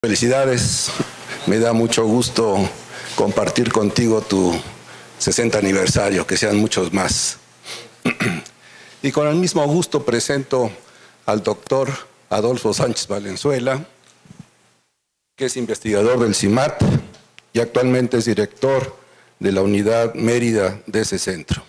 Felicidades, me da mucho gusto compartir contigo tu 60 aniversario, que sean muchos más. Y con el mismo gusto presento al doctor Adolfo Sánchez Valenzuela, que es investigador del CIMAT y actualmente es director de la unidad Mérida de ese centro.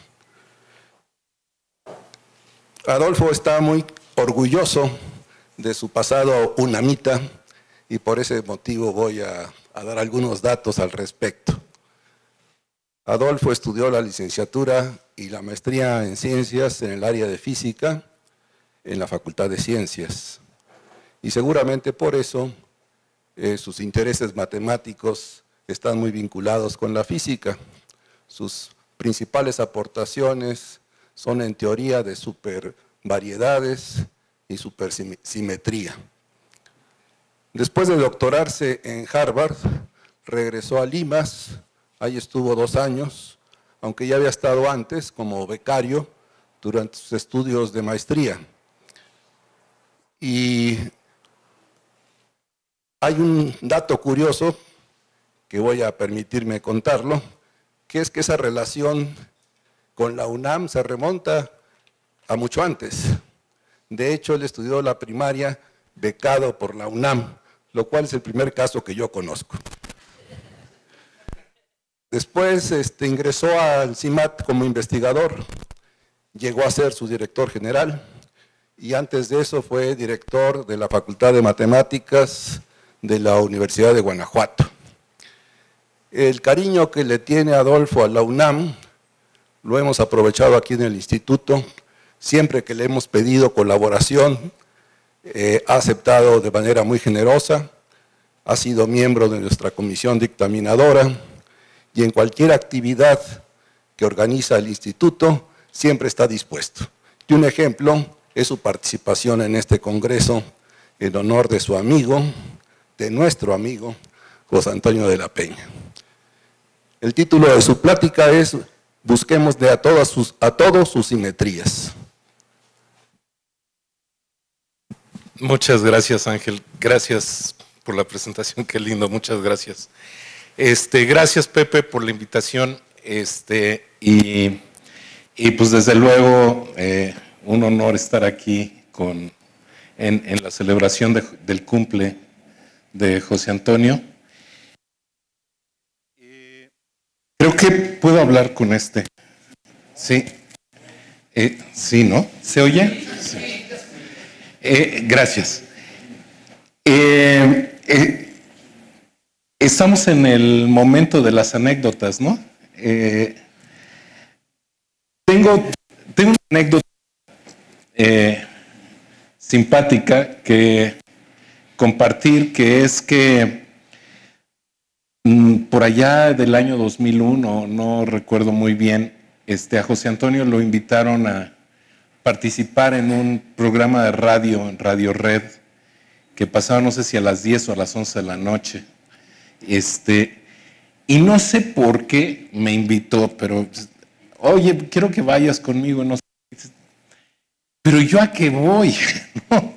Adolfo está muy orgulloso de su pasado unamita y por ese motivo voy a dar algunos datos al respecto. Adolfo estudió la licenciatura y la maestría en ciencias en el área de física en la Facultad de Ciencias. Y seguramente por eso sus intereses matemáticos están muy vinculados con la física. Sus principales aportaciones son en teoría de supervariedades y supersimetría. Después de doctorarse en Harvard, regresó a Limas, ahí estuvo 2 años, aunque ya había estado antes como becario durante sus estudios de maestría. Y hay un dato curioso que voy a permitirme contarlo, que es que esa relación con la UNAM se remonta a mucho antes. De hecho, él estudió la primaria becado por la UNAM, lo cual es el primer caso que yo conozco. Después ingresó al CIMAT como investigador, llegó a ser su director general y antes de eso fue director de la Facultad de Matemáticas de la Universidad de Guanajuato. El cariño que le tiene Adolfo a la UNAM lo hemos aprovechado aquí en el instituto. Siempre que le hemos pedido colaboración, ha aceptado de manera muy generosa, ha sido miembro de nuestra comisión dictaminadora y en cualquier actividad que organiza el instituto siempre está dispuesto. Y un ejemplo es su participación en este congreso en honor de su amigo, de nuestro amigo, José Antonio de la Peña. El título de su plática es "Busquemos a todos sus simetrías". Muchas gracias, Ángel. Gracias por la presentación, qué lindo, muchas gracias. Gracias, Pepe, por la invitación. Y pues desde luego, un honor estar aquí en la celebración del cumple de José Antonio. Creo que puedo hablar con este. Sí. Sí, ¿no? ¿Se oye? Sí. Gracias. Estamos en el momento de las anécdotas, ¿no? Tengo una anécdota simpática que compartir, que es que por allá del año 2001, no recuerdo muy bien, a José Antonio lo invitaron a participar en un programa de radio, en Radio Red, que pasaba no sé si a las 10 o a las 11 de la noche. Y no sé por qué me invitó, pero, oye, quiero que vayas conmigo, no sé. Pero yo a qué voy, ¿no?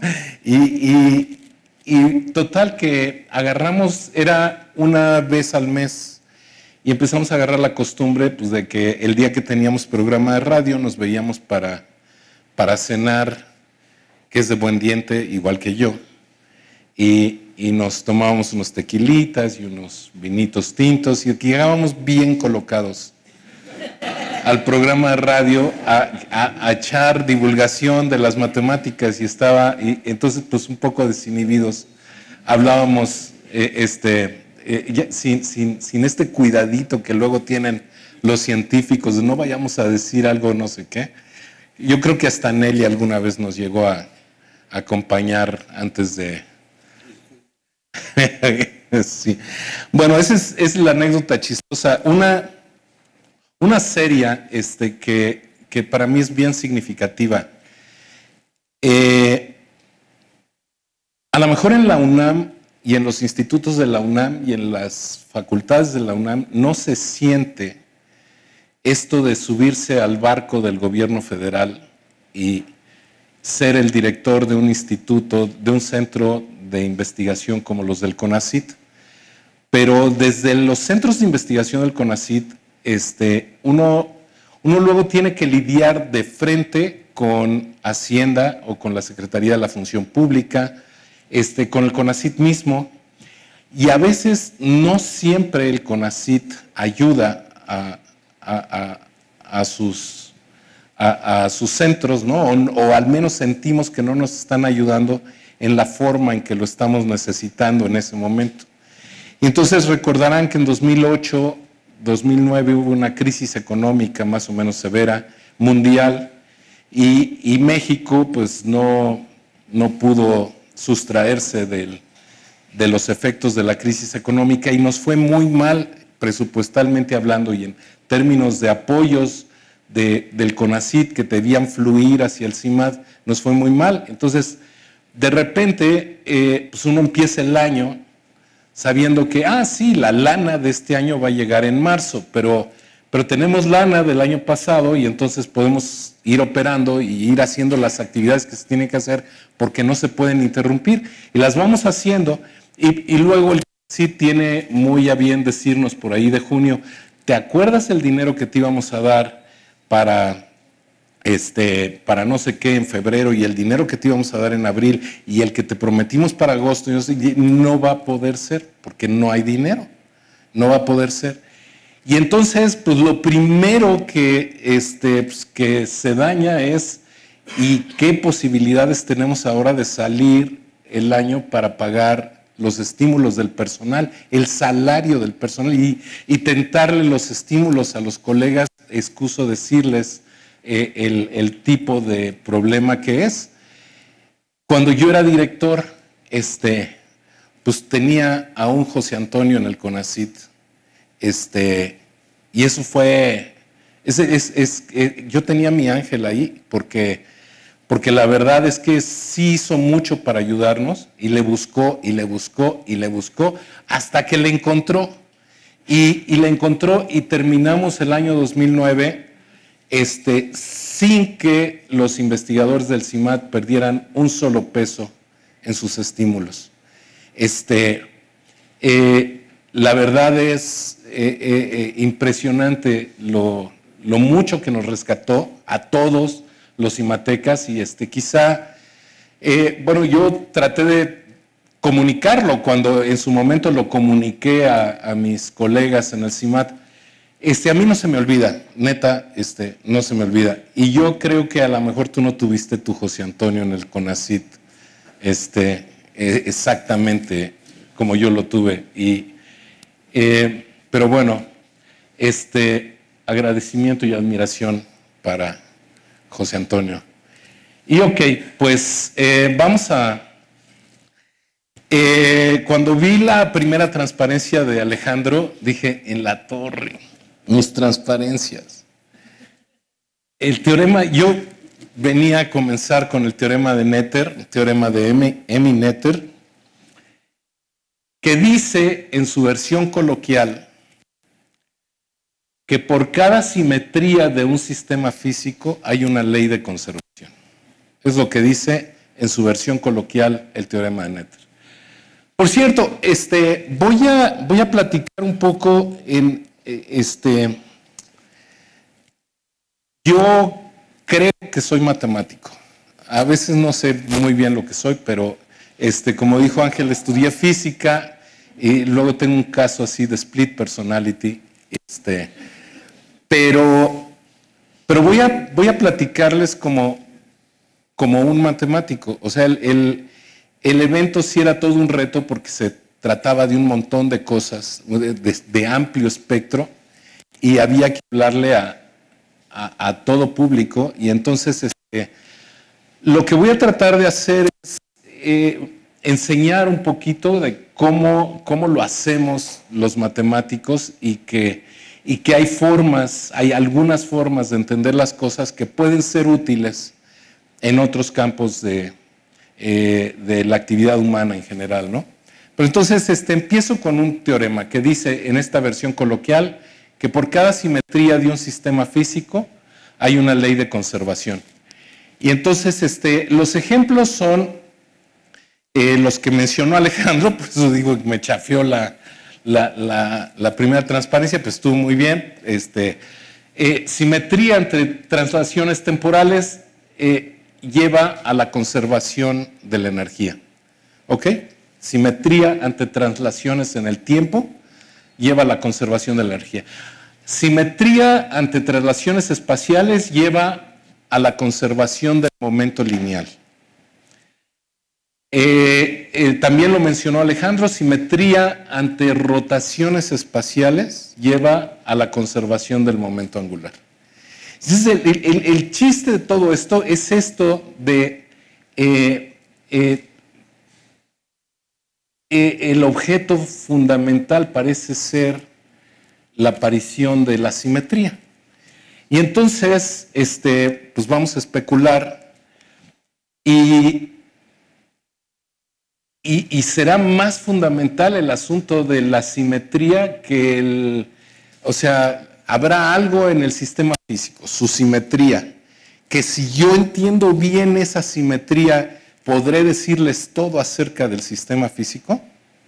Y total que agarramos, era una vez al mes, y empezamos a agarrar la costumbre pues, de que el día que teníamos programa de radio nos veíamos para cenar, que es de buen diente, igual que yo, y nos tomábamos unos tequilitas y unos vinitos tintos, y llegábamos bien colocados al programa de radio a echar divulgación de las matemáticas, y entonces pues un poco desinhibidos, hablábamos sin este cuidadito que luego tienen los científicos, de no vayamos a decir algo no sé qué. Yo creo que hasta Nelly alguna vez nos llegó a acompañar antes de... Sí. Bueno, esa es la anécdota chistosa. Una serie que para mí es bien significativa. A lo mejor en la UNAM y en los institutos de la UNAM y en las facultades de la UNAM no se siente esto de subirse al barco del gobierno federal y ser el director de un instituto, de un centro de investigación como los del CONACYT, pero desde los centros de investigación del CONACYT, uno luego tiene que lidiar de frente con Hacienda o con la Secretaría de la Función Pública, con el CONACYT mismo, y a veces no siempre el CONACYT ayuda a sus centros, ¿no? O al menos sentimos que no nos están ayudando en la forma en que lo estamos necesitando en ese momento. Y entonces recordarán que en 2008, 2009 hubo una crisis económica más o menos severa, mundial, y México pues no pudo sustraerse de los efectos de la crisis económica y nos fue muy mal presupuestalmente hablando y en términos de apoyos del CONACYT que debían fluir hacia el CIMAD, nos fue muy mal. Entonces, de repente, pues uno empieza el año sabiendo que, sí, la lana de este año va a llegar en marzo, pero tenemos lana del año pasado y entonces podemos ir operando y ir haciendo las actividades que se tienen que hacer porque no se pueden interrumpir. Y las vamos haciendo y luego el CONACYT tiene muy a bien decirnos por ahí de junio, ¿te acuerdas el dinero que te íbamos a dar para no sé qué en febrero y el dinero que te íbamos a dar en abril y el que te prometimos para agosto? No va a poder ser porque no hay dinero, no va a poder ser. Y entonces, pues lo primero que se daña es ¿y qué posibilidades tenemos ahora de salir el año para pagar los estímulos del personal, el salario del personal y tentarle los estímulos a los colegas? Excuso decirles el tipo de problema que es. Cuando yo era director, pues tenía a un José Antonio en el CONACYT, y eso fue, yo tenía a mi ángel ahí, porque la verdad es que sí hizo mucho para ayudarnos, y le buscó, y le buscó, y le buscó, hasta que le encontró, y le encontró, y terminamos el año 2009, sin que los investigadores del CIMAD perdieran un solo peso en sus estímulos. La verdad es impresionante lo mucho que nos rescató a todos los cimatecas y quizá, yo traté de comunicarlo cuando en su momento lo comuniqué a mis colegas en el CIMAD. A mí no se me olvida, neta, no se me olvida. Y yo creo que a lo mejor tú no tuviste tu José Antonio en el CONACYT, exactamente como yo lo tuve. Pero bueno, agradecimiento y admiración para José Antonio. Y ok, pues vamos a... cuando vi la primera transparencia de Alejandro, dije, en la torre, mis transparencias. El teorema, yo venía a comenzar con el teorema de Noether, el teorema de Noether, que dice en su versión coloquial que por cada simetría de un sistema físico hay una ley de conservación. Es lo que dice en su versión coloquial el teorema de Noether. Por cierto, voy a platicar un poco en yo creo que soy matemático. A veces no sé muy bien lo que soy, pero como dijo Ángel, estudié física y luego tengo un caso así de split personality. Pero voy a platicarles como un matemático. O sea, el evento sí era todo un reto porque se trataba de un montón de cosas, de amplio espectro, y había que hablarle a todo público. Y entonces lo que voy a tratar de hacer es enseñar un poquito de cómo lo hacemos los matemáticos y que hay algunas formas de entender las cosas que pueden ser útiles en otros campos de la actividad humana en general, ¿no? Pero entonces empiezo con un teorema que dice en esta versión coloquial que por cada simetría de un sistema físico hay una ley de conservación. Y entonces los ejemplos son los que mencionó Alejandro, pues eso digo, me chafeó la primera transparencia, pues estuvo muy bien. Simetría entre traslaciones temporales lleva a la conservación de la energía. ¿Ok? Simetría ante traslaciones en el tiempo lleva a la conservación de la energía. Simetría ante traslaciones espaciales lleva a la conservación del momento lineal. También lo mencionó Alejandro, simetría ante rotaciones espaciales lleva a la conservación del momento angular. Entonces, el chiste de todo esto es esto de el objeto fundamental parece ser la aparición de la simetría. Y entonces, pues vamos a especular y será más fundamental el asunto de la simetría que o sea, habrá algo en el sistema físico, su simetría, que si yo entiendo bien esa simetría, ¿podré decirles todo acerca del sistema físico?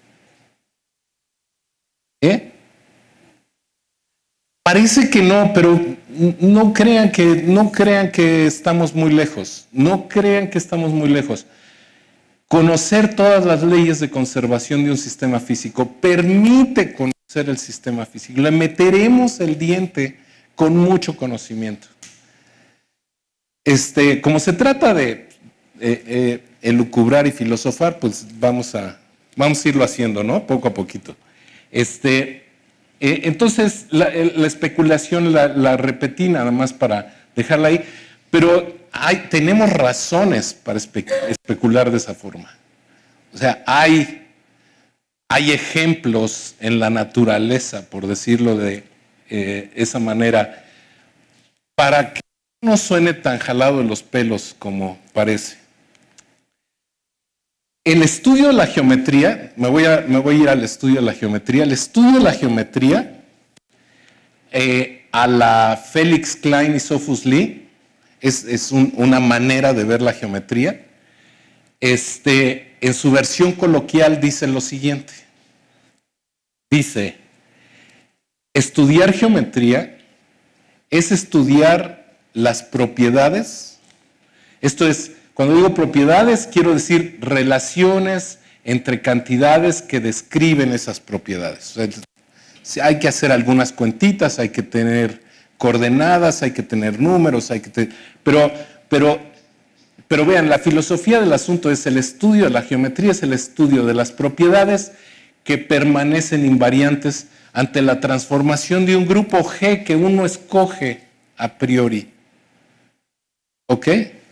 Parece que no, pero no crean que estamos muy lejos. No crean que estamos muy lejos. Conocer todas las leyes de conservación de un sistema físico permite conocer el sistema físico. Le meteremos el diente con mucho conocimiento. Como se trata de elucubrar y filosofar, pues vamos a irlo haciendo, ¿no? Poco a poquito. Entonces, la especulación la repetí nada más para dejarla ahí, pero tenemos razones para especular de esa forma. O sea, hay ejemplos en la naturaleza, por decirlo de esa manera, para que no suene tan jalado de los pelos como parece. El estudio de la geometría, me voy a ir al estudio de la geometría. El estudio de la geometría, a la Felix Klein y Sophus Lee, es una manera de ver la geometría. En su versión coloquial dice lo siguiente. Dice, estudiar geometría es estudiar las propiedades. Esto es, cuando digo propiedades, quiero decir relaciones entre cantidades que describen esas propiedades. O sea, hay que hacer algunas cuentitas, hay que tener coordenadas, hay que tener números, pero vean, la filosofía del asunto es el estudio de la geometría, es el estudio de las propiedades que permanecen invariantes ante la transformación de un grupo G que uno escoge a priori. ¿Ok?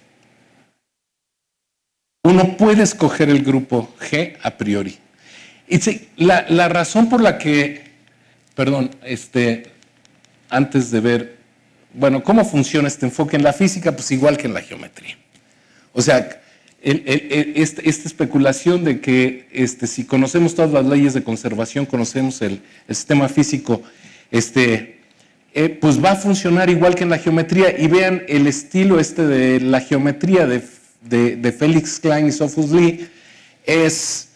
Uno puede escoger el grupo G a priori. Y la razón por la que, perdón, antes de ver, bueno, cómo funciona este enfoque en la física, pues igual que en la geometría. O sea, esta especulación de que si conocemos todas las leyes de conservación, conocemos el sistema físico, pues va a funcionar igual que en la geometría. Y vean el estilo de la geometría de Felix Klein y Sophus Lee es,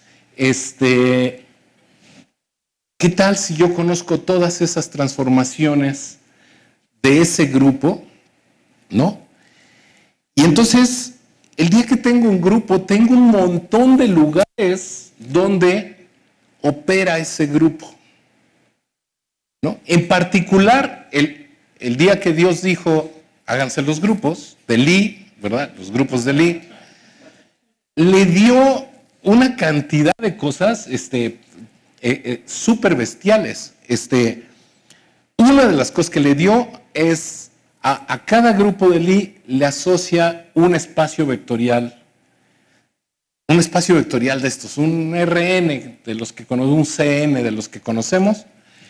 ¿qué tal si yo conozco todas esas transformaciones de ese grupo? ¿No? Y entonces, el día que tengo un grupo, tengo un montón de lugares donde opera ese grupo, ¿no? En particular, el día que Dios dijo, háganse los grupos de Lee, ¿verdad? Los grupos de Lee, le dio una cantidad de cosas súper bestiales. Una de las cosas que le dio es a cada grupo de Lee le asocia un espacio vectorial de estos, un RN de los que conocemos, un CN de los que conocemos,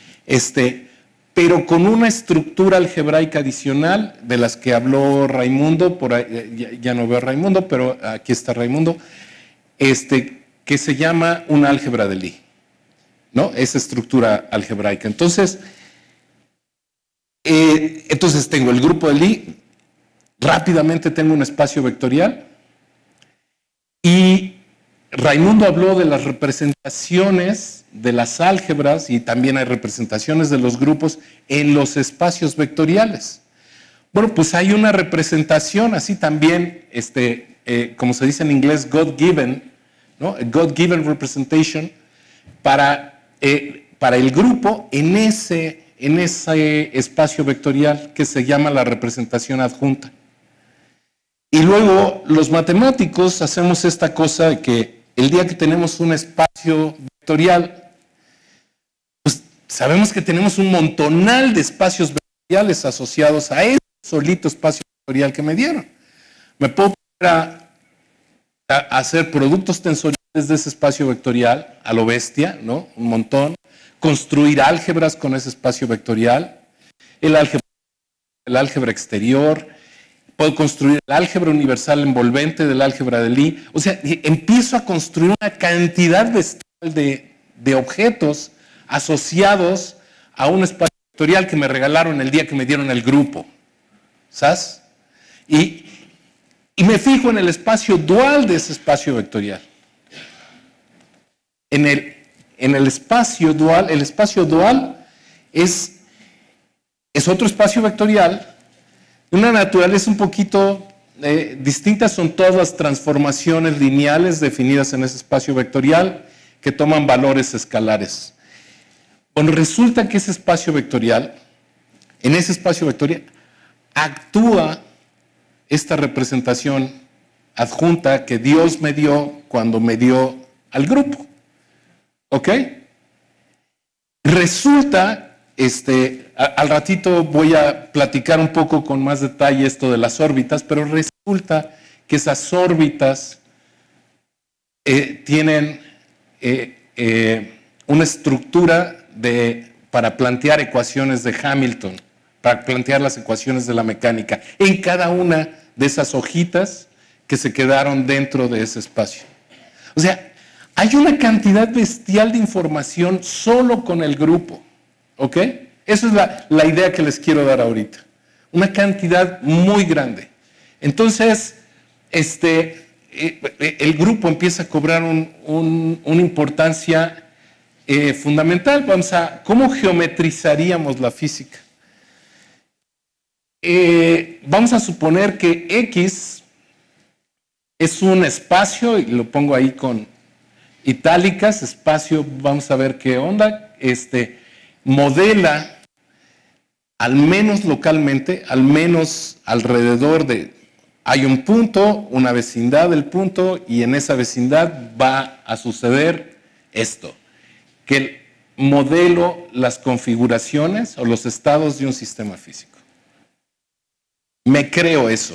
pero con una estructura algebraica adicional de las que habló Raimundo, por ahí, ya no veo a Raimundo, pero aquí está Raimundo, que se llama una álgebra de Lie, ¿no? Esa estructura algebraica. Entonces tengo el grupo de Lie, rápidamente tengo un espacio vectorial y Raimundo habló de las representaciones de las álgebras y también hay representaciones de los grupos en los espacios vectoriales. Bueno, pues hay una representación así también, como se dice en inglés, God-given, ¿no? God-given representation para el grupo en ese espacio vectorial que se llama la representación adjunta. Y luego los matemáticos hacemos esta cosa de que el día que tenemos un espacio vectorial, pues sabemos que tenemos un montonal de espacios vectoriales asociados a ese solito espacio vectorial que me dieron. Me puedo poner a hacer productos tensoriales de ese espacio vectorial a lo bestia, ¿no? Un montón. Construir álgebras con ese espacio vectorial. El álgebra exterior. Puedo construir el álgebra universal envolvente del álgebra de Lie. O sea, empiezo a construir una cantidad bestial de objetos asociados a un espacio vectorial que me regalaron el día que me dieron el grupo. ¿Sabes? Y me fijo en el espacio dual de ese espacio vectorial. En el espacio dual, el espacio dual es otro espacio vectorial, una naturaleza un poquito distinta, son todas las transformaciones lineales definidas en ese espacio vectorial que toman valores escalares. Bueno, resulta que ese espacio vectorial, en ese espacio vectorial, actúa esta representación adjunta que Dios me dio cuando me dio al grupo. ¿Ok? Resulta, al ratito voy a platicar un poco con más detalle esto de las órbitas, pero resulta que esas órbitas tienen una estructura para plantear ecuaciones de Hamilton, para plantear las ecuaciones de la mecánica, en cada una de esas hojitas que se quedaron dentro de ese espacio. O sea, hay una cantidad bestial de información solo con el grupo, ¿ok? Esa es la idea que les quiero dar ahorita. Una cantidad muy grande. Entonces, el grupo empieza a cobrar una importancia fundamental. ¿Cómo geometrizaríamos la física? Vamos a suponer que X es un espacio, y lo pongo ahí con itálicas, espacio, vamos a ver qué onda, modela, al menos localmente, al menos alrededor hay un punto, una vecindad del punto, y en esa vecindad va a suceder esto, que modelo las configuraciones o los estados de un sistema físico. Me creo eso.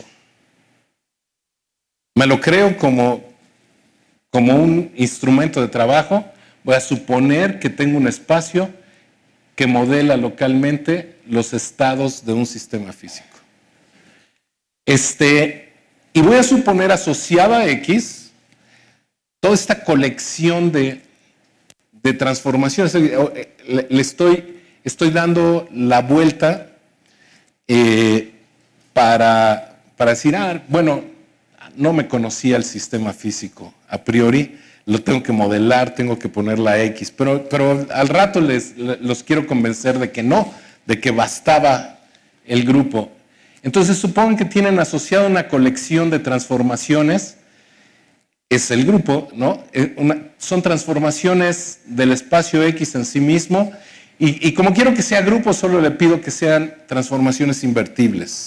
Me lo creo como un instrumento de trabajo. Voy a suponer que tengo un espacio que modela localmente los estados de un sistema físico. Y voy a suponer asociada a X toda esta colección de transformaciones. Le estoy dando la vuelta para decir, bueno, no me conocía el sistema físico a priori, lo tengo que modelar, tengo que poner la X, pero al rato los quiero convencer de que no, de que bastaba el grupo. Entonces supongan que tienen asociado una colección de transformaciones, es el grupo, ¿no? Son transformaciones del espacio X en sí mismo, y como quiero que sea grupo, solo le pido que sean transformaciones invertibles.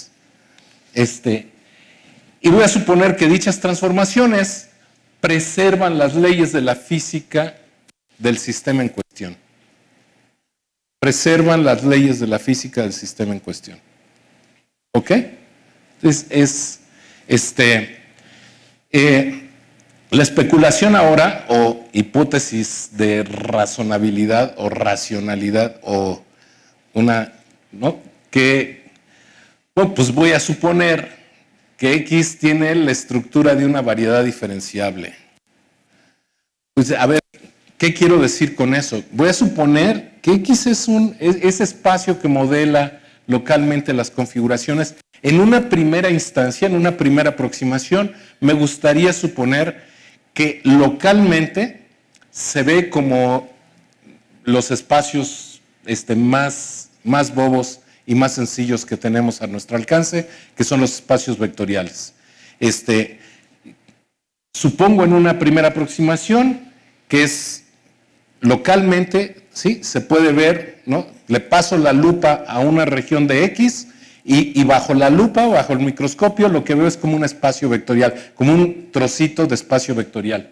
Y voy a suponer que dichas transformaciones preservan las leyes de la física del sistema en cuestión. Preservan las leyes de la física del sistema en cuestión. ¿Ok? Entonces, la especulación ahora, o hipótesis de razonabilidad o racionalidad, o ¿no? Bueno, pues voy a suponer que X tiene la estructura de una variedad diferenciable. Pues, a ver, ¿qué quiero decir con eso? Voy a suponer que X es ese espacio que modela localmente las configuraciones. En una primera instancia, en una primera aproximación, me gustaría suponer que localmente se ve como los espacios más bobos y más sencillos que tenemos a nuestro alcance, que son los espacios vectoriales. Supongo en una primera aproximación que es localmente, ¿sí? Se puede ver, ¿no? Le paso la lupa a una región de X y bajo la lupa, bajo el microscopio, lo que veo es como un espacio vectorial, como un trocito de espacio vectorial.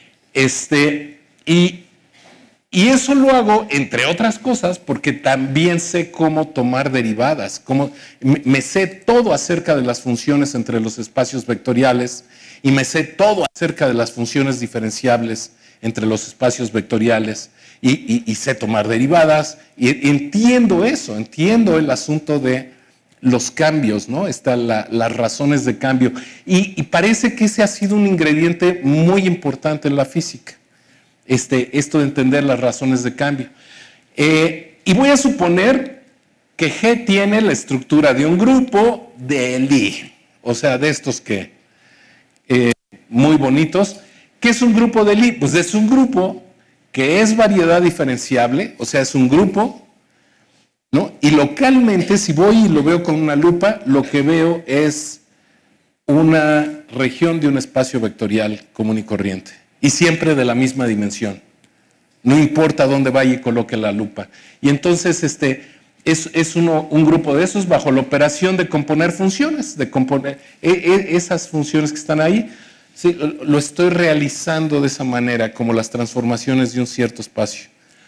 Y eso lo hago, entre otras cosas, porque también sé cómo tomar derivadas, me sé todo acerca de las funciones entre los espacios vectoriales y me sé todo acerca de las funciones diferenciables entre los espacios vectoriales y sé tomar derivadas y entiendo eso, entiendo el asunto de los cambios, ¿no? Las razones de cambio y parece que ese ha sido un ingrediente muy importante en la física. Esto de entender las razones de cambio. Y voy a suponer que G tiene la estructura de un grupo de Lie, o sea, de estos que muy bonitos. ¿Qué es un grupo de Lie? Pues es un grupo que es variedad diferenciable, o sea, es un grupo, ¿no? Y localmente, si voy y lo veo con una lupa, lo que veo es una región de un espacio vectorial común y corriente. Y siempre de la misma dimensión. No importa dónde vaya y coloque la lupa. Y entonces es un grupo de esos bajo la operación de componer funciones, de componer esas funciones que están ahí. Sí, lo estoy realizando de esa manera, como las transformaciones de un cierto espacio.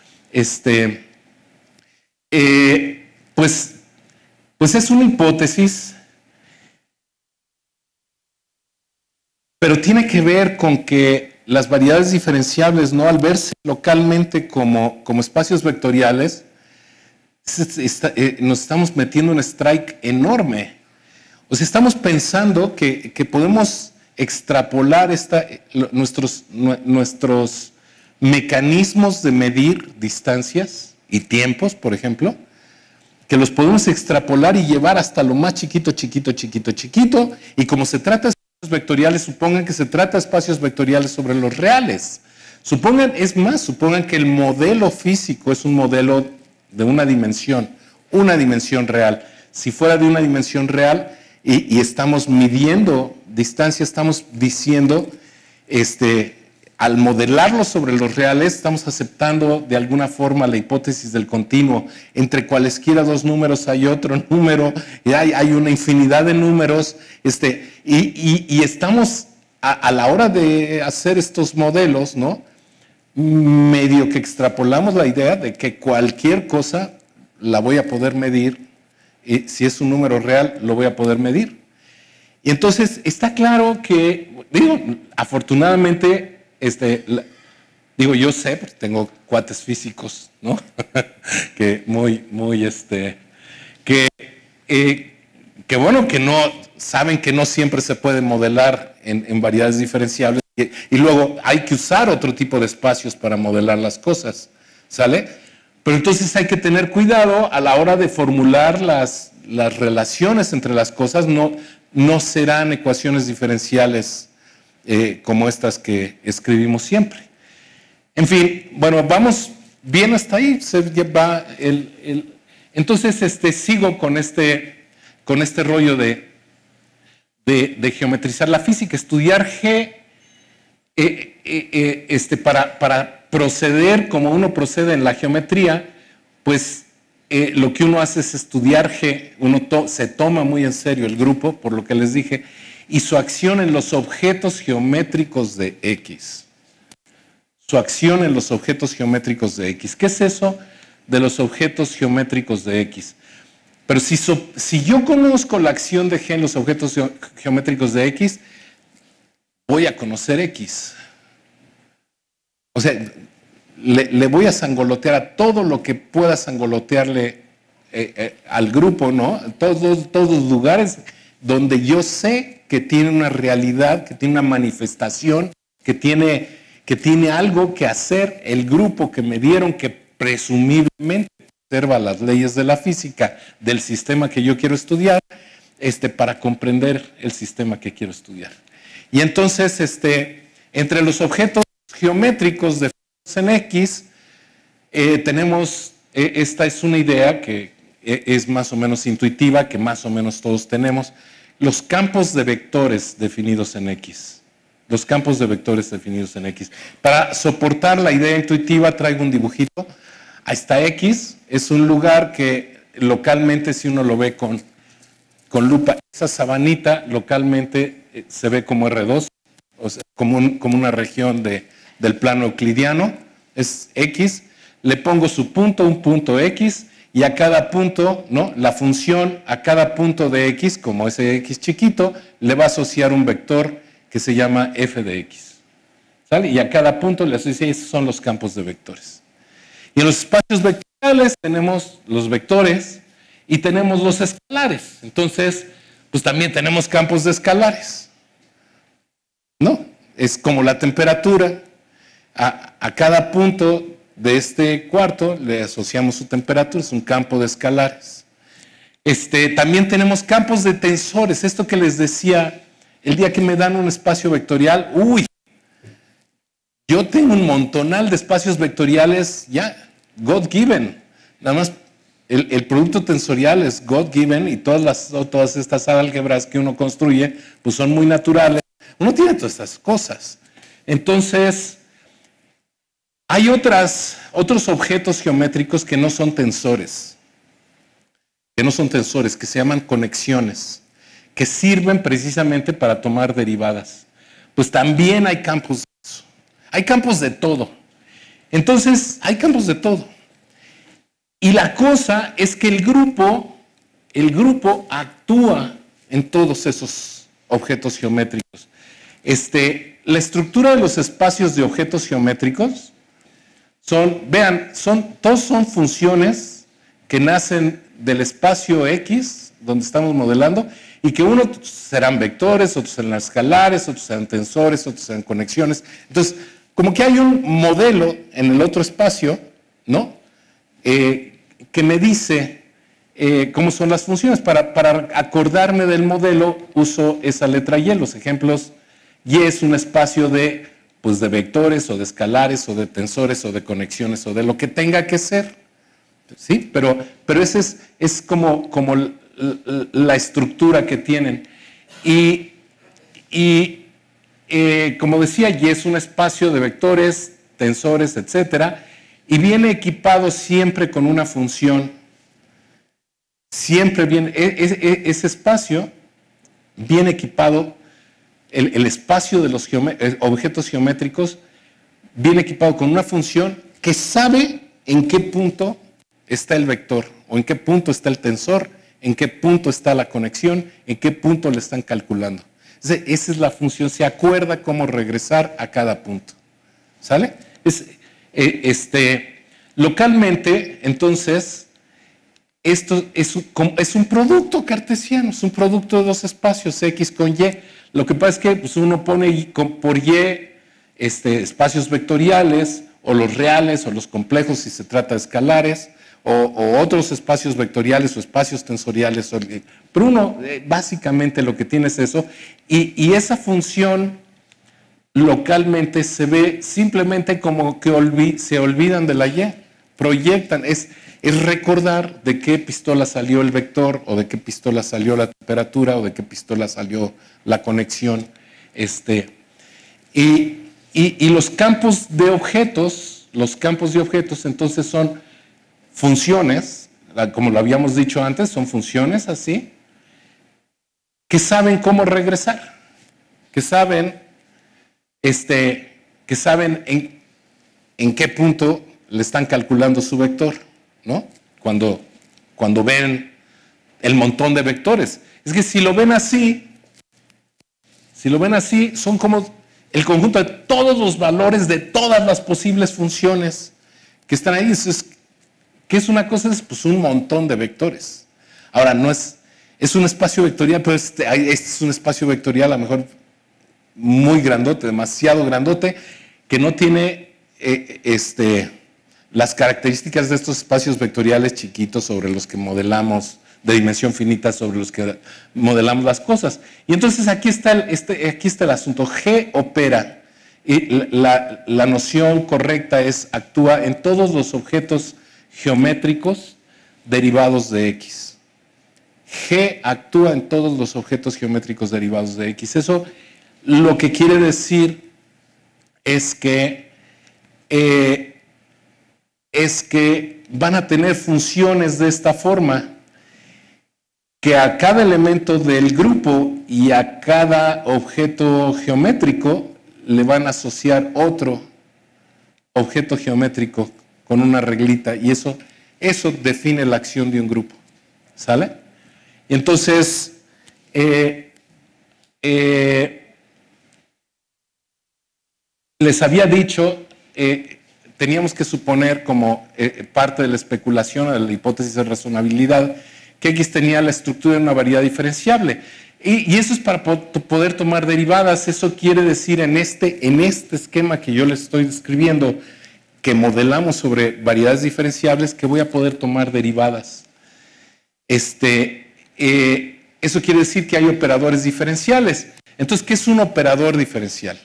Pues es una hipótesis, pero tiene que ver con que las variedades diferenciables, ¿no? Al verse localmente como espacios vectoriales, nos estamos metiendo un strike enorme. O sea, estamos pensando que podemos extrapolar nuestros mecanismos de medir distancias y tiempos, por ejemplo, que los podemos extrapolar y llevar hasta lo más chiquito, y como se trata de espacios vectoriales, supongan que se trata de espacios vectoriales sobre los reales. Supongan que el modelo físico es un modelo de una dimensión real. Si fuera de una dimensión real y estamos midiendo distancia, estamos diciendo, al modelarlo sobre los reales, estamos aceptando de alguna forma la hipótesis del continuo. Entre cualesquiera dos números hay otro número, y hay una infinidad de números, y estamos a la hora de hacer estos modelos, ¿no? Medio que extrapolamos la idea de que cualquier cosa la voy a poder medir, y si es un número real, lo voy a poder medir. Y entonces está claro que, afortunadamente, yo sé, porque tengo cuates físicos, ¿no? que bueno, que no saben que no siempre se puede modelar en variedades diferenciables y luego hay que usar otro tipo de espacios para modelar las cosas, ¿sale? Pero entonces hay que tener cuidado a la hora de formular las relaciones entre las cosas, no serán ecuaciones diferenciales como estas que escribimos siempre. En fin, bueno, vamos bien hasta ahí. Entonces sigo con este rollo de geometrizar la física, estudiar G para proceder como uno procede en la geometría, pues lo que uno hace es estudiar G, se toma muy en serio el grupo, por lo que les dije, y su acción en los objetos geométricos de X. Su acción en los objetos geométricos de X. ¿Qué es eso de los objetos geométricos de X? Pero si yo conozco la acción de G en los objetos geométricos de X, voy a conocer X. O sea, le voy a sangolotear a todo lo que pueda sangolotearle al grupo, ¿no? Todos los lugares donde yo sé que tiene una realidad, que tiene una manifestación, que tiene algo que hacer el grupo que me dieron, que presumiblemente observa las leyes de la física del sistema que yo quiero estudiar, para comprender el sistema que quiero estudiar. Y entonces, Entre los objetos geométricos definidos en X, tenemos, esta es una idea que es más o menos intuitiva, que más o menos todos tenemos, los campos de vectores definidos en X. Los campos de vectores definidos en X. Para soportar la idea intuitiva traigo un dibujito. Ahí está X, es un lugar que localmente, si uno lo ve con lupa, esa sabanita localmente se ve como R2, o sea, como una región del plano euclidiano, es X. Le pongo su punto, un punto X, y a cada punto, ¿no? La función a cada punto de X, como ese X chiquito, le va a asociar un vector que se llama f de X. ¿Sale? Y a cada punto le asocia, esos son los campos de vectores. Y en los espacios vectoriales tenemos los vectores y tenemos los escalares. Entonces, pues también tenemos campos de escalares, ¿no? Es como la temperatura. A cada punto de este cuarto le asociamos su temperatura, es un campo de escalares. También tenemos campos de tensores, esto que les decía, el día que me dan un espacio vectorial, uy, yo tengo un montonal de espacios vectoriales ya, God given, nada más el producto tensorial es God given y todas estas álgebras que uno construye, pues son muy naturales, uno tiene todas estas cosas. Entonces, hay otros objetos geométricos que no son tensores, que se llaman conexiones, que sirven precisamente para tomar derivadas. Pues también hay campos de eso. Hay campos de todo. Entonces, hay campos de todo. Y la cosa es que el grupo actúa en todos esos objetos geométricos. La estructura de los espacios de objetos geométricos todos son funciones que nacen del espacio X, donde estamos modelando, y que unos serán vectores, otros serán escalares, otros serán tensores, otros serán conexiones. Entonces, como que hay un modelo en el otro espacio, ¿no? Que me dice cómo son las funciones. Para acordarme del modelo, uso esa letra Y. Los ejemplos, Y es un espacio de vectores, o de escalares, o de tensores, o de conexiones, o de lo que tenga que ser. ¿Sí? Pero ese es como la estructura que tienen. Y como decía, Y es un espacio de vectores, tensores, etcétera, y viene equipado siempre con una función. Siempre viene, ese espacio viene equipado, el espacio de los objetos geométricos viene equipado con una función que sabe en qué punto está el vector, o en qué punto está el tensor, en qué punto está la conexión, en qué punto le están calculando. Esa es la función, se acuerda cómo regresar a cada punto. ¿Sale? Localmente, entonces, esto es un producto cartesiano, es un producto de dos espacios, X con Y. Lo que pasa es que pues, uno pone por Y espacios vectoriales, o los reales, o los complejos si se trata de escalares, o otros espacios vectoriales o espacios tensoriales. Pero uno básicamente lo que tiene es eso, y esa función localmente se ve simplemente como que se olvidan de la Y, proyectan, es recordar de qué pistola salió el vector, o de qué pistola salió la temperatura, o de qué pistola salió la conexión. Y los campos de objetos, entonces son funciones, como lo habíamos dicho antes, son funciones así, que saben cómo regresar, que saben en qué punto le están calculando su vector, ¿no? Cuando ven el montón de vectores. Es que si lo ven así, son como el conjunto de todos los valores de todas las posibles funciones que están ahí. ¿Qué es una cosa? Es pues un montón de vectores. Ahora, no es un espacio vectorial, pero este es un espacio vectorial a lo mejor muy grandote, demasiado grandote, que no tiene las características de estos espacios vectoriales chiquitos sobre los que modelamos, de dimensión finita, sobre los que modelamos las cosas. Y entonces aquí está el asunto. G opera Y la noción correcta es actúa en todos los objetos geométricos derivados de X. G actúa en todos los objetos geométricos derivados de X. Eso lo que quiere decir es que van a tener funciones de esta forma, que a cada elemento del grupo y a cada objeto geométrico le van a asociar otro objeto geométrico con una reglita, y eso define la acción de un grupo. ¿Sale? Y entonces, les había dicho, teníamos que suponer como parte de la especulación, de la hipótesis de razonabilidad, que X tenía la estructura de una variedad diferenciable. Y eso es para poder tomar derivadas. Eso quiere decir en este esquema que yo les estoy describiendo, que modelamos sobre variedades diferenciables, que voy a poder tomar derivadas. Eso quiere decir que hay operadores diferenciales. Entonces, ¿qué es un operador diferencial?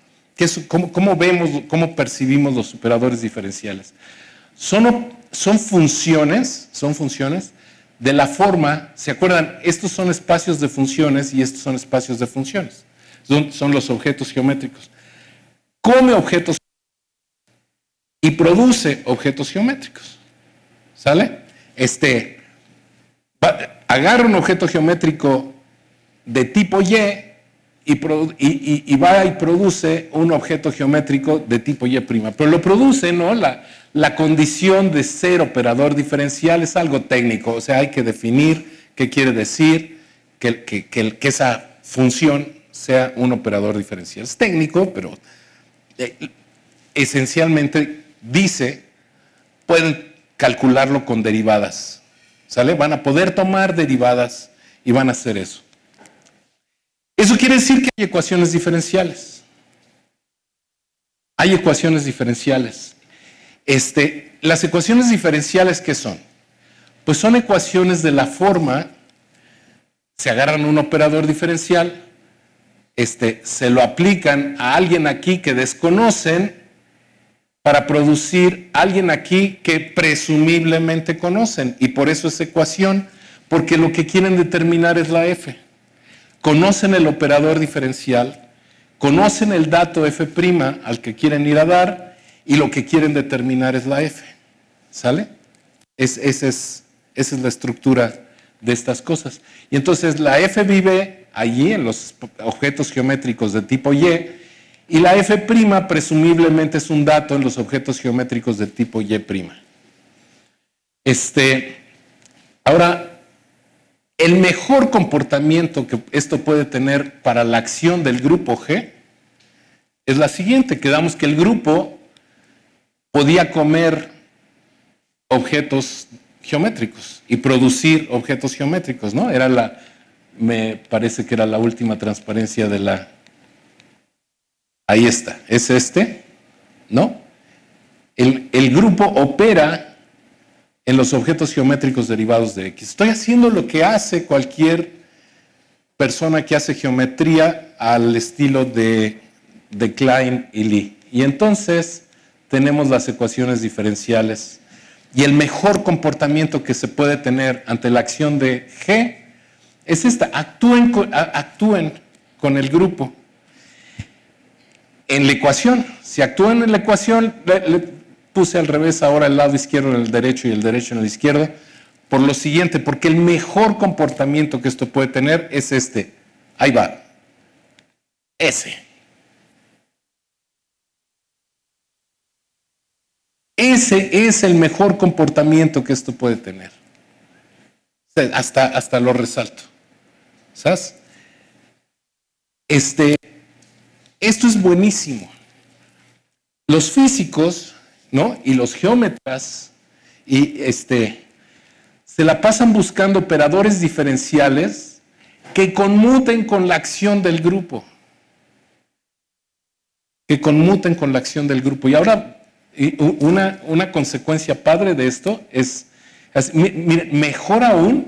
¿Cómo percibimos los operadores diferenciales? Son funciones de la forma, ¿se acuerdan? Estos son espacios de funciones y estos son espacios de funciones. Son los objetos geométricos. Come objetos y produce objetos geométricos. ¿Sale? Agarra un objeto geométrico de tipo Y y va y produce un objeto geométrico de tipo Y'. Pero lo produce, ¿no? La condición de ser operador diferencial es algo técnico, o sea, hay que definir qué quiere decir que esa función sea un operador diferencial. Es técnico, pero esencialmente dice, pueden calcularlo con derivadas, ¿sale? Van a poder tomar derivadas y van a hacer eso. Eso quiere decir que hay ecuaciones diferenciales. Hay ecuaciones diferenciales. Las ecuaciones diferenciales, ¿qué son? Pues son ecuaciones de la forma, se agarran un operador diferencial, se lo aplican a alguien aquí que desconocen para producir a alguien aquí que presumiblemente conocen. Y por eso es ecuación, porque lo que quieren determinar es la f. Conocen el operador diferencial, conocen el dato f' al que quieren ir a dar, y lo que quieren determinar es la f. ¿Sale? Esa es la estructura de estas cosas. Y entonces la f vive allí en los objetos geométricos de tipo Y, y la f' presumiblemente es un dato en los objetos geométricos de tipo Y'. Ahora, el mejor comportamiento que esto puede tener para la acción del grupo G es la siguiente. Quedamos que el grupo podía comer objetos geométricos y producir objetos geométricos, ¿no? Me parece que era la última transparencia de la... Ahí está, es ¿no? El grupo opera en los objetos geométricos derivados de X. Estoy haciendo lo que hace cualquier persona que hace geometría al estilo de Klein y Lie. Y entonces tenemos las ecuaciones diferenciales. Y el mejor comportamiento que se puede tener ante la acción de G es esta. Actúen con el grupo en la ecuación. Si actúan en la ecuación, le puse al revés ahora el lado izquierdo en el derecho y el derecho en el izquierdo, por lo siguiente, porque el mejor comportamiento que esto puede tener es este. Ahí va. Ese es el mejor comportamiento que esto puede tener. Hasta lo resalto. ¿Sabes? Esto es buenísimo. Los físicos, ¿no? Y los geómetras se la pasan buscando operadores diferenciales que conmuten con la acción del grupo. Que conmuten con la acción del grupo. Y ahora, una consecuencia padre de esto es miren, mejor aún,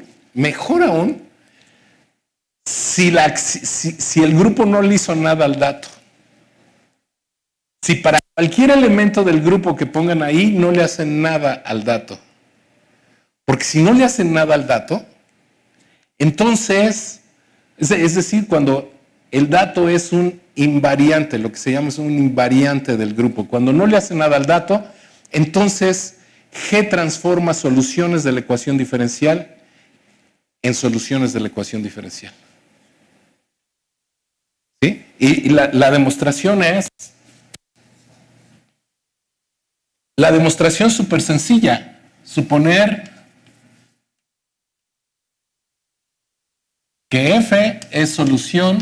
si el grupo no le hizo nada al dato. si para cualquier elemento del grupo que pongan ahí no le hacen nada al dato. Porque si no le hacen nada al dato, entonces, es decir, cuando el dato es un invariante, lo que se llama es un invariante del grupo, cuando no le hacen nada al dato, entonces G transforma soluciones de la ecuación diferencial en soluciones de la ecuación diferencial. ¿Sí? Y la demostración es... La demostración es súper sencilla. Suponer que F es solución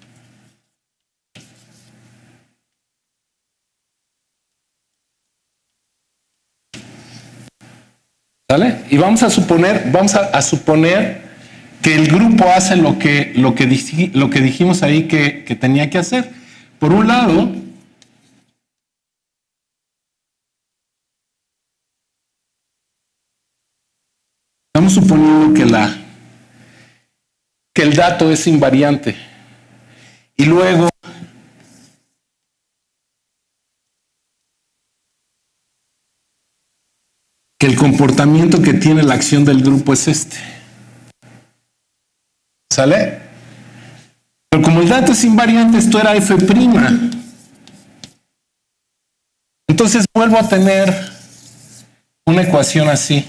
¿sale? Y vamos a suponer que el grupo hace lo que dijimos ahí que tenía que hacer. Por un lado, estamos suponiendo que el dato es invariante. Y luego, que el comportamiento que tiene la acción del grupo es este. ¿Sale? Pero como el dato es invariante, esto era F'. Entonces vuelvo a tener una ecuación así.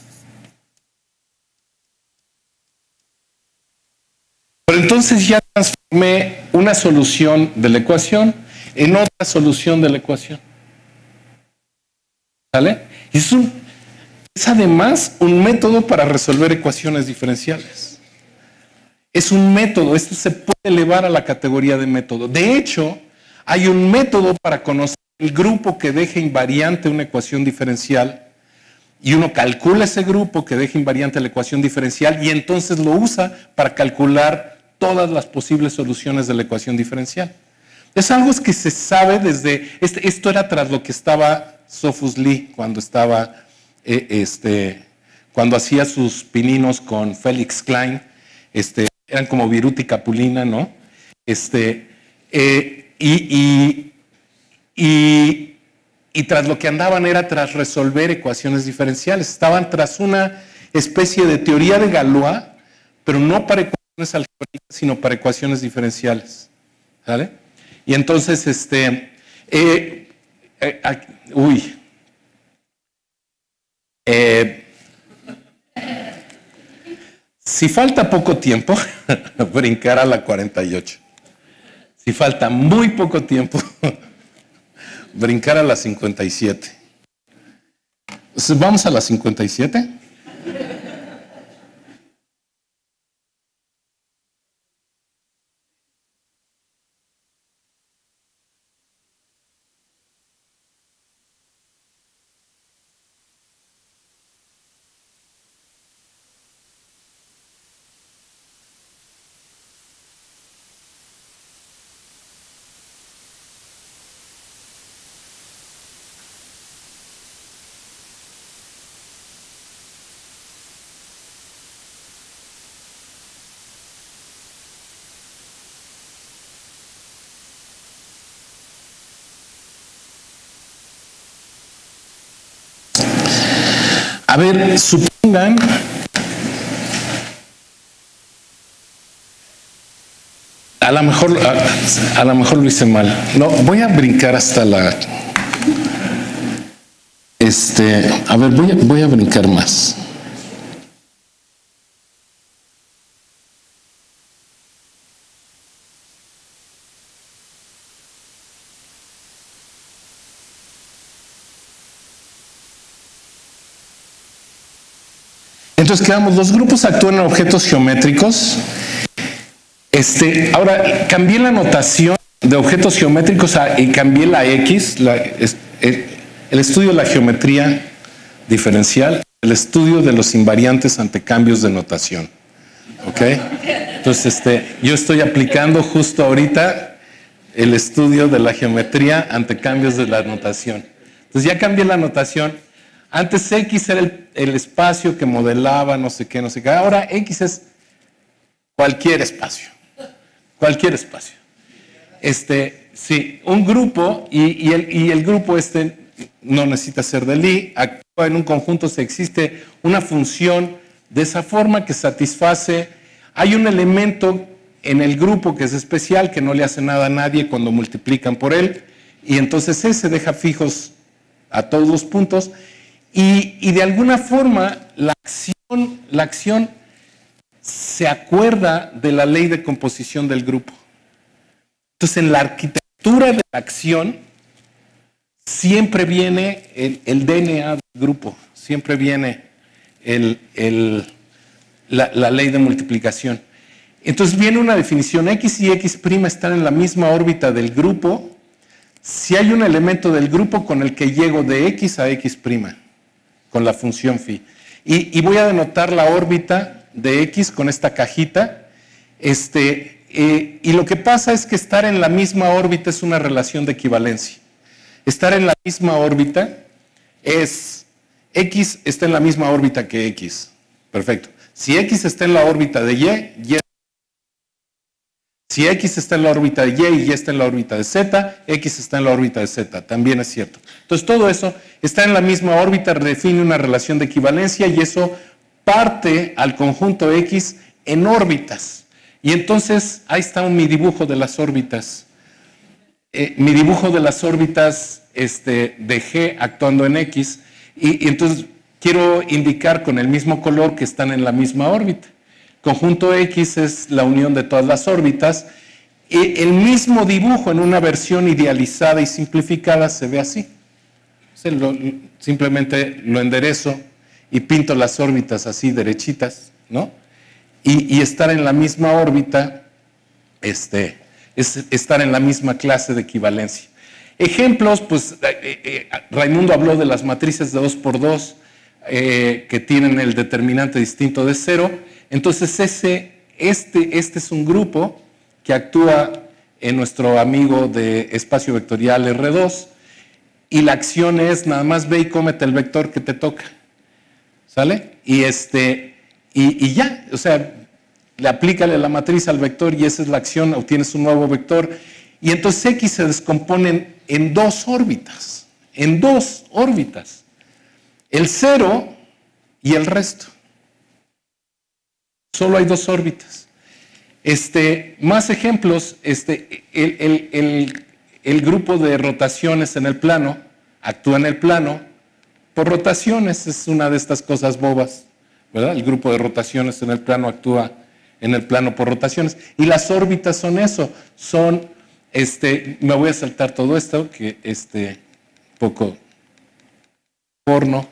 Pero entonces ya transformé una solución de la ecuación en otra solución de la ecuación. ¿Sale? Y es además un método para resolver ecuaciones diferenciales. Es un método, esto se puede elevar a la categoría de método. De hecho, hay un método para conocer el grupo que deja invariante una ecuación diferencial y uno calcula ese grupo que deja invariante la ecuación diferencial y entonces lo usa para calcular todas las posibles soluciones de la ecuación diferencial. Es algo que se sabe desde... Esto era tras lo que estaba Sophus Lee cuando estaba... cuando hacía sus pininos con Felix Klein, eran como Viruta y Capulina, ¿no? Y tras lo que andaban era tras resolver ecuaciones diferenciales. Estaban tras una especie de teoría de Galois, pero no para ecuaciones algebraicas, sino para ecuaciones diferenciales. ¿Vale? Y entonces, si falta poco tiempo, brincar a la 48. Si falta muy poco tiempo, brincar a la 57. Entonces, ¿vamos a la 57? A ver, supongan a lo mejor lo hice mal. No, voy a brincar hasta la a ver, voy a brincar más. Entonces quedamos, los grupos actúan en objetos geométricos. Ahora, cambié la notación de objetos geométricos y cambié la X, el estudio de la geometría diferencial, el estudio de los invariantes ante cambios de notación. ¿Ok? Entonces, yo estoy aplicando justo ahorita el estudio de la geometría ante cambios de la notación. Entonces, ya cambié la notación. Antes X era el espacio que modelaba no sé qué, no sé qué. Ahora X es cualquier espacio. Cualquier espacio. Sí, un grupo, y el grupo no necesita ser de Lie, actúa en un conjunto si existe una función de esa forma que satisface. Hay un elemento en el grupo que es especial, que no le hace nada a nadie cuando multiplican por él, y entonces ese deja fijos a todos los puntos, y de alguna forma la acción se acuerda de la ley de composición del grupo. Entonces, en la arquitectura de la acción siempre viene el DNA del grupo, siempre viene la ley de multiplicación. Entonces viene una definición: X y X' están en la misma órbita del grupo si hay un elemento del grupo con el que llego de X a X', con la función phi. Y voy a denotar la órbita de X con esta cajita. Y lo que pasa es que estar en la misma órbita es una relación de equivalencia. Estar en la misma órbita es X está en la misma órbita que X. Perfecto. Si X está en la órbita de Y. Si X está en la órbita de Y y está en la órbita de Z, X está en la órbita de Z. También es cierto. Entonces todo eso está en la misma órbita, define una relación de equivalencia, y eso parte al conjunto X en órbitas. Y entonces ahí está mi dibujo de las órbitas. Mi dibujo de las órbitas de G actuando en X. Y entonces quiero indicar con el mismo color que están en la misma órbita. Conjunto X es la unión de todas las órbitas. El mismo dibujo en una versión idealizada y simplificada se ve así. Simplemente lo enderezo y pinto las órbitas así derechitas, ¿no? Y estar en la misma órbita es estar en la misma clase de equivalencia. Ejemplos, pues Raimundo habló de las matrices de 2×2 que tienen el determinante distinto de 0. Entonces este es un grupo que actúa en nuestro amigo de espacio vectorial R2, y la acción es nada más ve y cómete el vector que te toca, ¿sale? Y ya, o sea, aplícale la matriz al vector y esa es la acción, obtienes un nuevo vector, y entonces X se descomponen en dos órbitas, el 0 y el resto. Solo hay dos órbitas. Más ejemplos, el grupo de rotaciones en el plano actúa en el plano por rotaciones, es una de estas cosas bobas, ¿verdad? El grupo de rotaciones en el plano actúa en el plano por rotaciones, y las órbitas son eso, me voy a saltar todo esto, que poco porno,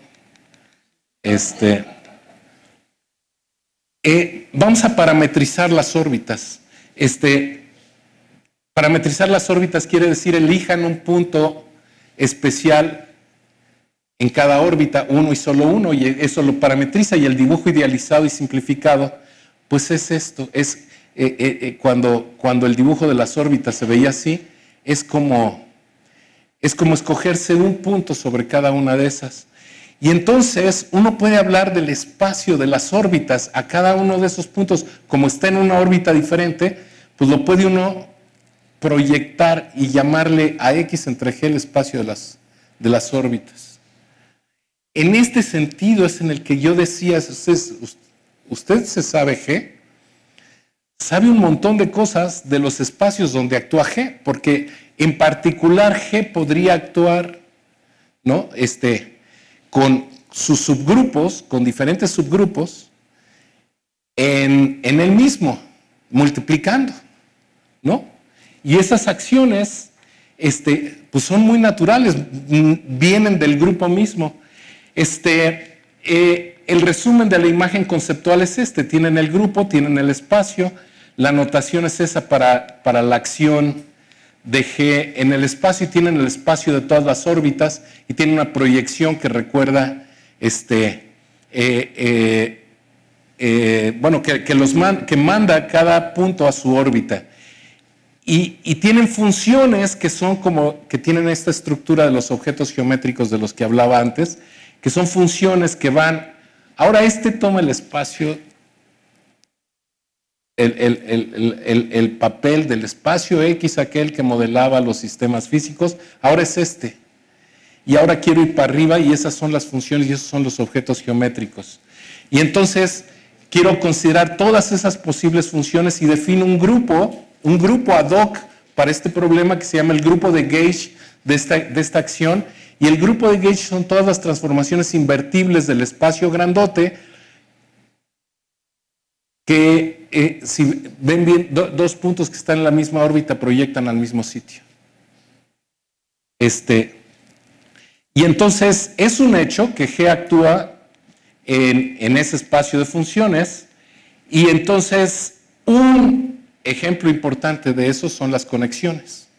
vamos a parametrizar las órbitas. Parametrizar las órbitas quiere decir elijan un punto especial en cada órbita, uno y solo uno, y eso lo parametriza, y el dibujo idealizado y simplificado, pues es esto, cuando el dibujo de las órbitas se veía así, es como escogerse un punto sobre cada una de esas. Y entonces uno puede hablar del espacio de las órbitas a cada uno de esos puntos, como está en una órbita diferente, pues lo puede uno proyectar y llamarle a X entre G el espacio de las órbitas. En este sentido es en el que yo decía, usted se sabe G, sabe un montón de cosas de los espacios donde actúa G, porque en particular G podría actuar, ¿no? Con sus subgrupos, con diferentes subgrupos, en el mismo, multiplicando, ¿no? Y esas acciones pues son muy naturales, vienen del grupo mismo. El resumen de la imagen conceptual es tienen el grupo, tienen el espacio, la notación es esa para la acción de G en el espacio, y tienen el espacio de todas las órbitas, y tienen una proyección que recuerda, que manda cada punto a su órbita. Y tienen funciones que son que tienen esta estructura de los objetos geométricos de los que hablaba antes, que son funciones que van, ahora toma el espacio el papel del espacio X, aquel que modelaba los sistemas físicos, ahora es este. Y ahora quiero ir para arriba y esas son las funciones y esos son los objetos geométricos. Y entonces quiero considerar todas esas posibles funciones y defino un grupo ad hoc para este problema que se llama el grupo de gauge de esta acción. Y el grupo de gauge son todas las transformaciones invertibles del espacio grandote que, si ven bien, dos puntos que están en la misma órbita proyectan al mismo sitio. Y entonces es un hecho que G actúa en ese espacio de funciones, y entonces un ejemplo importante de eso son las conexiones.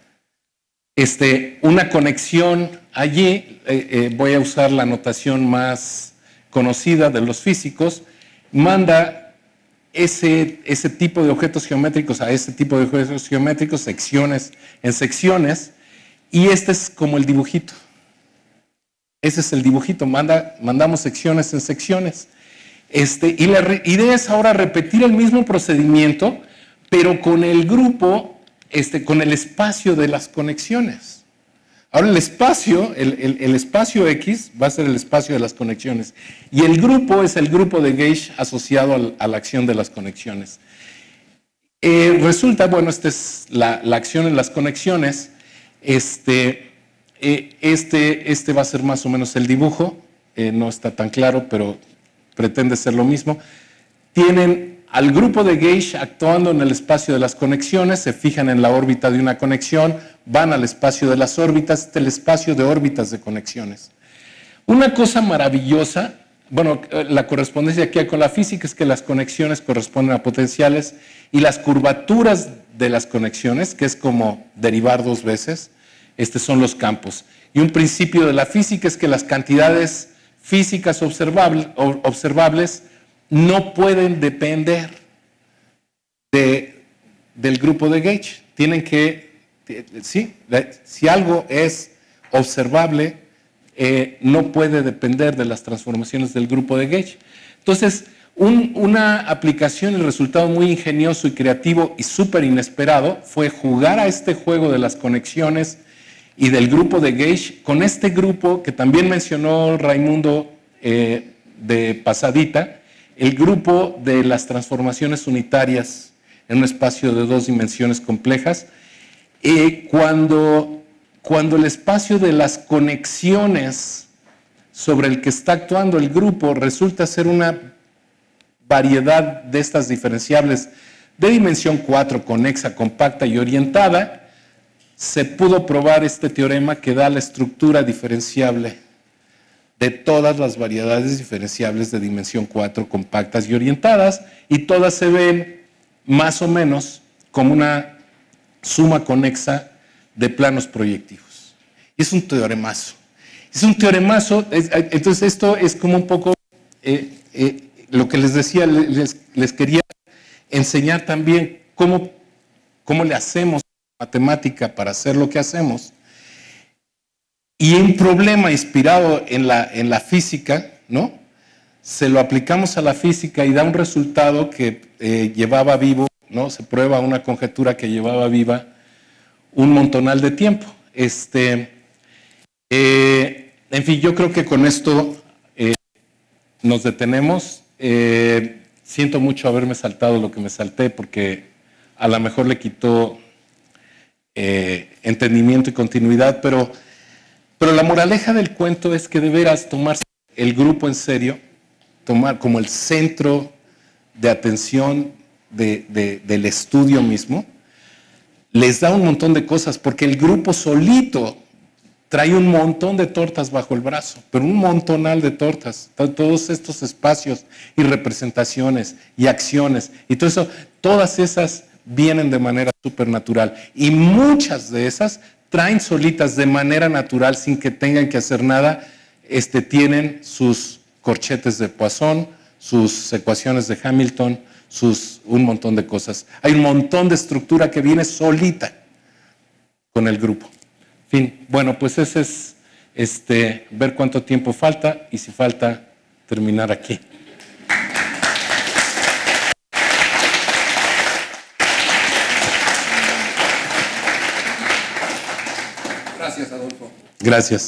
Una conexión allí, voy a usar la notación más conocida de los físicos, manda ese tipo de objetos geométricos a ese tipo de objetos geométricos, secciones en secciones, y este es como el dibujito. Ese es el dibujito, mandamos secciones en secciones. Y la idea es ahora repetir el mismo procedimiento, pero con el grupo, con el espacio de las conexiones. Ahora el espacio X va a ser el espacio de las conexiones. Y el grupo es el grupo de gauge asociado a la acción de las conexiones. Resulta, bueno, esta es la acción en las conexiones. Este va a ser más o menos el dibujo. No está tan claro, pero pretende ser lo mismo. Tienen al grupo de gauge actuando en el espacio de las conexiones, se fijan en la órbita de una conexión, van al espacio de las órbitas, el espacio de órbitas de conexiones. Una cosa maravillosa, bueno, la correspondencia que hay con la física es que las conexiones corresponden a potenciales y las curvaturas de las conexiones, que es como derivar dos veces, son los campos. Y un principio de la física es que las cantidades físicas observables no pueden depender del grupo de gauge. Tienen que, sí, si algo es observable, no puede depender de las transformaciones del grupo de gauge. Entonces, una aplicación, el resultado muy ingenioso y creativo y súper inesperado fue jugar a este juego de las conexiones y del grupo de gauge con este grupo que también mencionó Raimundo de pasadita, el grupo de las transformaciones unitarias en un espacio de dos dimensiones complejas. Cuando el espacio de las conexiones sobre el que está actuando el grupo resulta ser una variedad de estas diferenciables de dimensión 4, conexa, compacta y orientada, se pudo probar este teorema que da la estructura diferenciable de todas las variedades diferenciables de dimensión 4 compactas y orientadas, y todas se ven más o menos como una suma conexa de planos proyectivos. Es un teoremazo. Es un teoremazo, entonces esto es como un poco lo que les decía, les quería enseñar también cómo le hacemos matemática para hacer lo que hacemos. Y un problema inspirado en la física, ¿no? Se lo aplicamos a la física y da un resultado que llevaba vivo, ¿no? Se prueba una conjetura que llevaba viva un montonal de tiempo. En fin, yo creo que con esto nos detenemos. Siento mucho haberme saltado lo que me salté porque a lo mejor le quitó entendimiento y continuidad, pero la moraleja del cuento es que de veras tomarse el grupo en serio, tomar como el centro de atención del estudio mismo, les da un montón de cosas, porque el grupo solito trae un montón de tortas bajo el brazo, pero un montonal de tortas, todos estos espacios y representaciones y acciones, y todo eso, todas esas vienen de manera supernatural, y muchas de esas traen solitas de manera natural sin que tengan que hacer nada, tienen sus corchetes de Poisson, sus ecuaciones de Hamilton, un montón de cosas. Hay un montón de estructura que viene solita con el grupo. En fin, bueno, pues ese es ver cuánto tiempo falta y si falta terminar aquí. Gracias, Adolfo. Gracias.